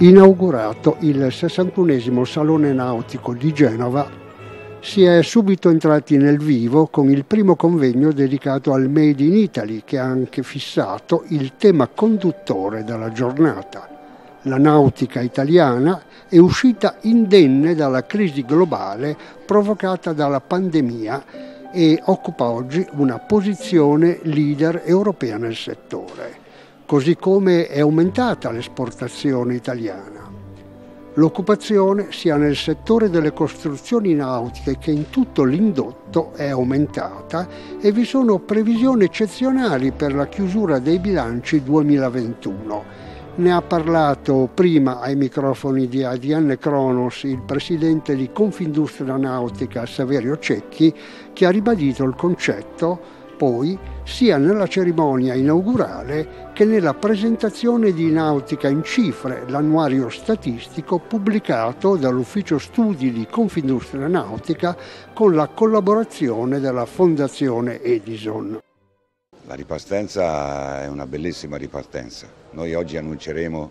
Inaugurato il 61° Salone Nautico di Genova, si è subito entrati nel vivo con il primo convegno dedicato al Made in Italy, che ha anche fissato il tema conduttore della giornata. La nautica italiana è uscita indenne dalla crisi globale provocata dalla pandemia e occupa oggi una posizione leader europea nel settore, così come è aumentata l'esportazione italiana. L'occupazione sia nel settore delle costruzioni nautiche che in tutto l'indotto è aumentata e vi sono previsioni eccezionali per la chiusura dei bilanci 2021. Ne ha parlato prima ai microfoni di ADN Cronos il presidente di Confindustria Nautica Saverio Cecchi, che ha ribadito il concetto poi sia nella cerimonia inaugurale che nella presentazione di Nautica in Cifre, l'annuario statistico pubblicato dall'Ufficio Studi di Confindustria Nautica con la collaborazione della Fondazione Edison. La ripartenza è una bellissima ripartenza. Noi oggi annunceremo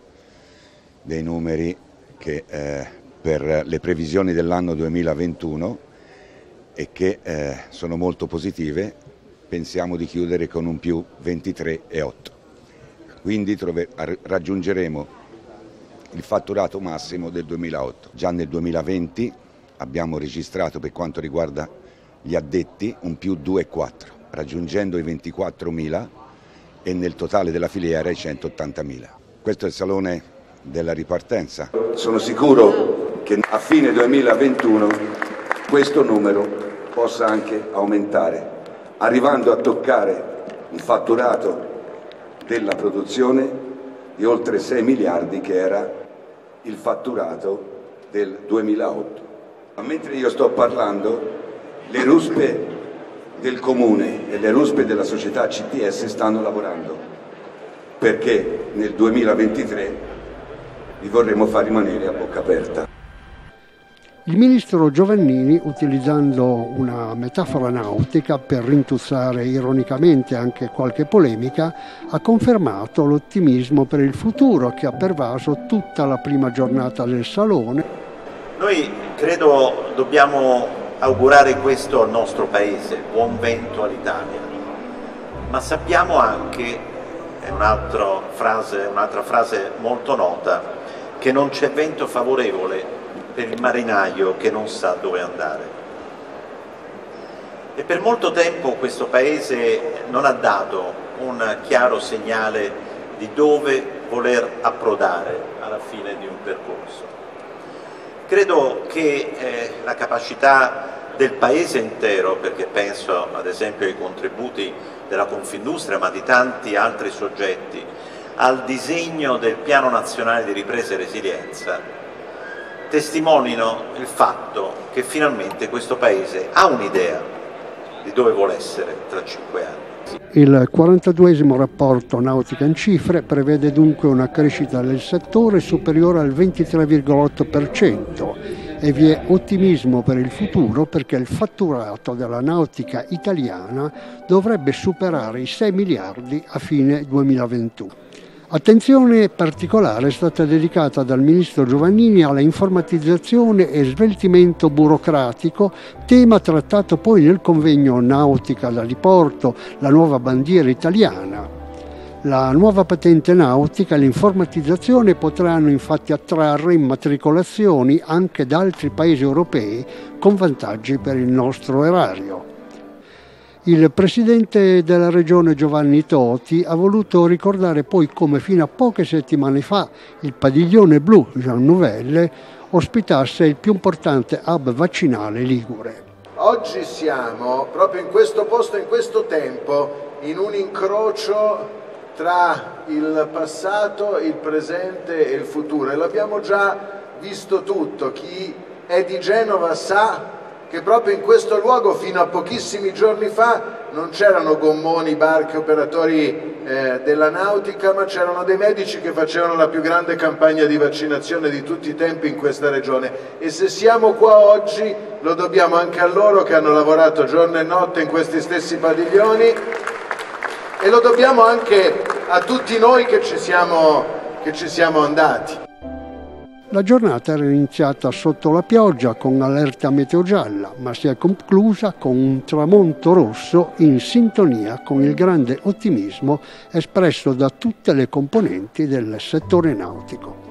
dei numeri che per le previsioni dell'anno 2021 e che sono molto positive. Pensiamo di chiudere con un più 23,8. Quindi raggiungeremo il fatturato massimo del 2008. Già nel 2020 abbiamo registrato, per quanto riguarda gli addetti, un più 2,4, raggiungendo i 24.000 e nel totale della filiera i 180.000. Questo è il Salone della ripartenza. Sono sicuro che a fine 2021 questo numero possa anche aumentare, arrivando a toccare un fatturato della produzione di oltre 6 miliardi, che era il fatturato del 2008. Ma mentre io sto parlando, le ruspe del Comune e le ruspe della società CTS stanno lavorando, perché nel 2023 li vorremmo far rimanere a bocca aperta. Il ministro Giovannini, utilizzando una metafora nautica per rintuzzare ironicamente anche qualche polemica, ha confermato l'ottimismo per il futuro che ha pervaso tutta la prima giornata del Salone. Noi credo dobbiamo augurare questo al nostro Paese, buon vento all'Italia, ma sappiamo anche, è un'altra frase molto nota, che non c'è vento favorevole per il marinaio che non sa dove andare. E per molto tempo questo Paese non ha dato un chiaro segnale di dove voler approdare alla fine di un percorso. Credo che la capacità del Paese intero, perché penso ad esempio ai contributi della Confindustria ma di tanti altri soggetti, al disegno del Piano Nazionale di Ripresa e Resilienza, testimonino il fatto che finalmente questo Paese ha un'idea di dove vuole essere tra 5 anni. Il 42° rapporto Nautica in Cifre prevede dunque una crescita del settore superiore al 23,8% e vi è ottimismo per il futuro, perché il fatturato della nautica italiana dovrebbe superare i 6 miliardi a fine 2021. Attenzione particolare è stata dedicata dal ministro Giovannini alla informatizzazione e sveltimento burocratico, tema trattato poi nel convegno Nautica da diporto, la nuova bandiera italiana. La nuova patente nautica e l'informatizzazione potranno infatti attrarre immatricolazioni anche da altri paesi europei, con vantaggi per il nostro erario. Il presidente della regione Giovanni Toti ha voluto ricordare poi come fino a poche settimane fa il padiglione blu Jean Nouvel ospitasse il più importante hub vaccinale ligure. Oggi siamo proprio in questo posto, in questo tempo, in un incrocio tra il passato, il presente e il futuro, e l'abbiamo già visto tutto. Chi è di Genova sa che proprio in questo luogo fino a pochissimi giorni fa non c'erano gommoni, barche, operatori della nautica, ma c'erano dei medici che facevano la più grande campagna di vaccinazione di tutti i tempi in questa regione, e se siamo qua oggi lo dobbiamo anche a loro che hanno lavorato giorno e notte in questi stessi padiglioni, e lo dobbiamo anche a tutti noi che ci siamo andati. La giornata era iniziata sotto la pioggia con allerta meteo gialla, ma si è conclusa con un tramonto rosso in sintonia con il grande ottimismo espresso da tutte le componenti del settore nautico.